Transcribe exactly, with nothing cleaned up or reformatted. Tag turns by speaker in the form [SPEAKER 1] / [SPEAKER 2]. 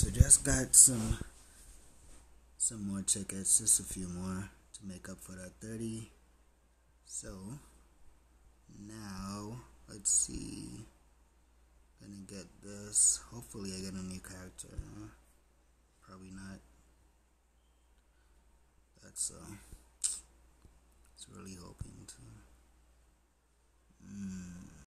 [SPEAKER 1] So just got some some more tickets, just a few more to make up for that thirty. So now let's see. Gonna get this. Hopefully I get a new character. Huh? Probably not. That's uh it's really hoping to. Mm.